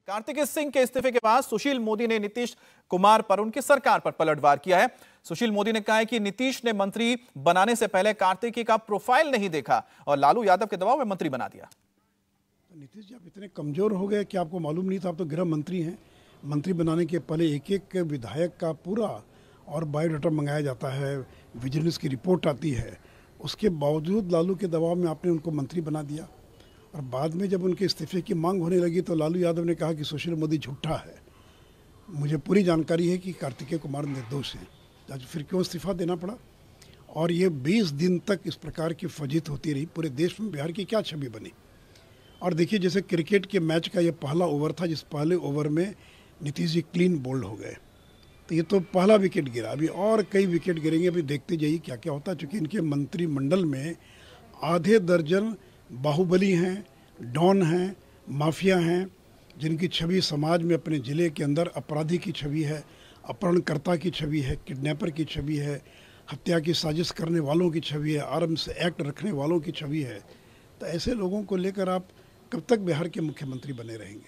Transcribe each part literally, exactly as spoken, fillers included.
कार्तिकेय सिंह के इस्तीफे के बाद सुशील मोदी ने नीतीश कुमार पर उनकी सरकार पर पलटवार किया है। सुशील मोदी ने कहा है कि नीतीश ने मंत्री बनाने से पहले कार्तिकेय का प्रोफाइल नहीं देखा और लालू यादव के दबाव में मंत्री बना दिया। नीतीश जी, आप इतने कमजोर हो गए कि आपको मालूम नहीं था। आप तो गृह मंत्री हैं। मंत्री बनाने के पहले एक एक विधायक का पूरा और बायोडाटा मंगाया जाता है, विजिलेंस की रिपोर्ट आती है। उसके बावजूद लालू के दबाव में आपने उनको मंत्री बना दिया और बाद में जब उनके इस्तीफे की मांग होने लगी तो लालू यादव ने कहा कि सुशील मोदी झूठा है। मुझे पूरी जानकारी है कि कार्तिकेय कुमार निर्दोष हैं, आज फिर क्यों इस्तीफा देना पड़ा। और ये बीस दिन तक इस प्रकार की फजीत होती रही। पूरे देश में बिहार की क्या छवि बनी। और देखिए, जैसे क्रिकेट के मैच का ये पहला ओवर था, जिस पहले ओवर में नीतीश जी क्लीन बोल्ड हो गए, तो ये तो पहला विकेट गिरा। अभी और कई विकेट गिरेंगे, अभी देखते जाइए क्या क्या होता है। चूँकि इनके मंत्रिमंडल में आधे दर्जन बाहुबली हैं, डॉन हैं, माफिया हैं, जिनकी छवि समाज में अपने ज़िले के अंदर अपराधी की छवि है, अपहरणकर्ता की छवि है, किडनैपर की छवि है, हत्या की साजिश करने वालों की छवि है, आर्म्स एक्ट रखने वालों की छवि है। तो ऐसे लोगों को लेकर आप कब तक बिहार के मुख्यमंत्री बने रहेंगे।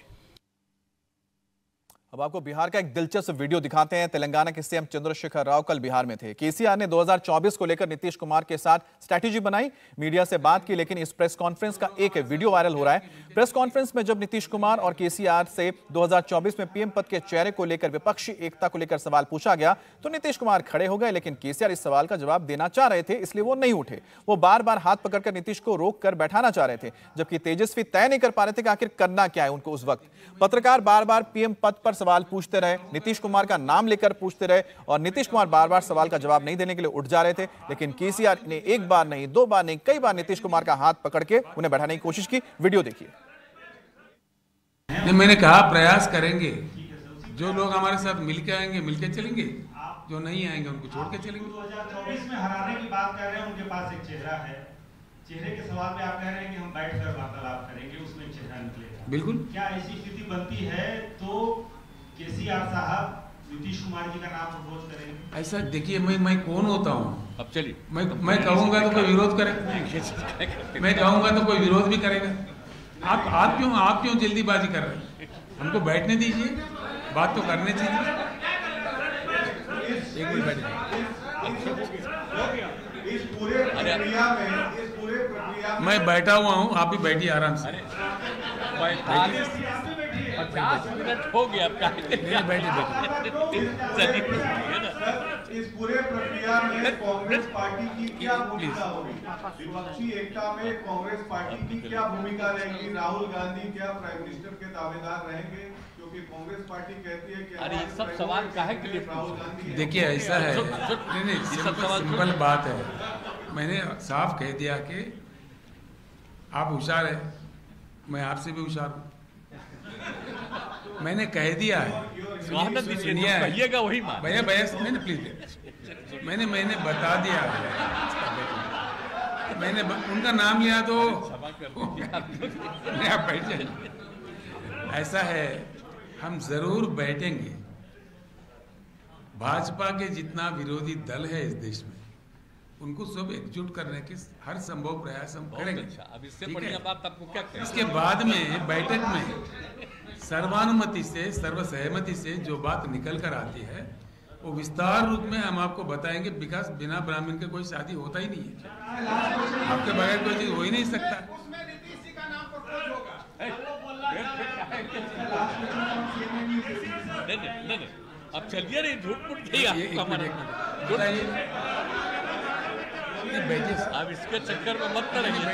अब आपको बिहार का एक दिलचस्प वीडियो दिखाते हैं। तेलंगाना के सीएम चंद्रशेखर राव कल बिहार में थे। केसीआर ने दो हज़ार चौबीस को लेकर नीतीश कुमार के साथ स्ट्रैटेजी बनाई, मीडिया से बात की, लेकिन इस प्रेस कॉन्फ्रेंस का एक वीडियो वायरल हो रहा है। प्रेस कॉन्फ्रेंस में जब नीतीश कुमार और केसीआर से दो हज़ार चौबीस में पीएम पद के चेहरे को लेकर विपक्षी एकता को लेकर सवाल पूछा गया तो नीतीश कुमार खड़े हो गए, लेकिन केसीआर इस सवाल का जवाब देना चाह रहे थे, इसलिए वो नहीं उठे। वो बार बार हाथ पकड़कर नीतीश को रोक कर बैठाना चाह रहे थे, जबकि तेजस्वी तय नहीं कर पा रहे थे कि आखिर करना क्या है उनको उस वक्त। पत्रकार बार बार पीएम पद पर सवाल पूछते रहे, नीतीश कुमार का नाम लेकर पूछते रहे और नीतीश कुमार बार बार सवाल का जवाब नहीं देने के लिए उठ जा रहे थे, लेकिन केसीआर ने एक बार नहीं, दो बार नहीं, कई बार नीतीश कुमार का हाथ पकड़ के उन्हें बैठाने की कोशिश की। वीडियो देखिए। मैंने कहा प्रयास करेंगे, जो लोग हमारे साथ मिलके आएंगे मिलके चलेंगे, जो नहीं आएंगे उनको छोड़ के चलेंगे। दो हज़ार चौबीस में हराने की बात कर रहे हैं, उनके पास एक चेहरा है। चेहरे के सवाल पे आप कह रहे हैं कि हम बैठकर वार्तालाप करेंगे, उसमें चेहरा निकलेगा। बिल्कुल। क्या ऐसी स्थिति बनती है तो केसीआर साहब नीतीश कुमार जी का नाम अप्रोच करेंगे? ऐसा देखिए, मैं मैं कौन होता हूँ? अब चलिए, मैं मैं कहूँगा तो कोई विरोध करेगा, मैं कहूँगा तो कोई विरोध भी करेगा। आप आप क्यों आप क्यों जल्दीबाजी कर रहे हैं? हमको बैठने दीजिए, बात तो करने चाहिए। एक मिनट बैठिए। इस पूरे प्रक्रिया में इस पूरे प्रक्रिया मैं बैठा हुआ हूँ, आप भी बैठिए आराम से। पचास मिनट हो गया आपका। बैठिए बैठिए। इस पूरे प्रक्रिया में कांग्रेस पार्टी की क्या भूमिका होगी? विपक्षी एकता में कांग्रेस पार्टी की क्या भूमिका रहेगी? राहुल गांधी क्या प्राइम मिनिस्टर के दावेदार रहेंगे? क्योंकि कांग्रेस पार्टी कहती है कि अरे ये सब सवाल काहे के लिए? राहुल गांधी। देखिए, ऐसा है, नहीं नहीं सिंपल बात है। मैंने साफ कह दिया कि आप होशियार है, मैं आपसे भी होशियार हूँ। मैंने कह दिया है, कहिएगा वही बात। भैया भैया नहीं प्लीज, मैंने मैंने बता दिया है। मैंने उनका नाम लिया तो आप बैठ जाइए। ऐसा है, हम जरूर बैठेंगे। भाजपा के जितना विरोधी दल है इस देश में, उनको सब एकजुट करने के हर संभव प्रयास हम करेंगे। अच्छा, अब इससे बढ़िया बात आपको क्या करें? इसके बाद में बैठक में सर्वानुमति से, सर्वसहमति से जो बात निकल कर आती है वो विस्तार रूप में हम आपको बताएंगे। विकास बिना ब्राह्मण के कोई शादी होता ही नहीं है, आपके बगैर कोई चीज हो ही नहीं सकता। नहीं नहीं नहीं, अब चलिए, नहीं झूठ मूठ नहीं आप इसके चक्कर में मत करेंगे।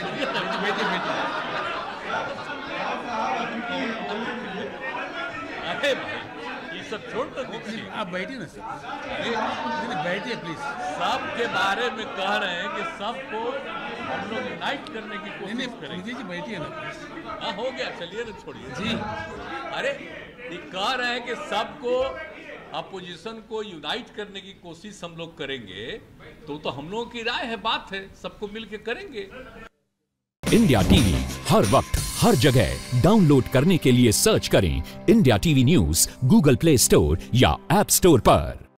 अरे भाई, ये सब छोड़ तो दीजिए, आप बैठिए ना सर, बैठिए प्लीज। सब के बारे में कह रहे हैं कि सबको हम लोग यूनाइट करने की कोशिश करेंगे। जी बैठिए ना। हाँ हो गया, चलिए ना, छोड़िए जी। अरे ये कह रहे हैं कि सबको, अपोजिशन को यूनाइट करने की कोशिश हम लोग करेंगे, तो तो हम लोगों की राय है, बात है, सबको मिलके करेंगे। इंडिया टीवी हर वक्त हर जगह डाउनलोड करने के लिए सर्च करें India TV news Google Play Store या ऐप स्टोर पर।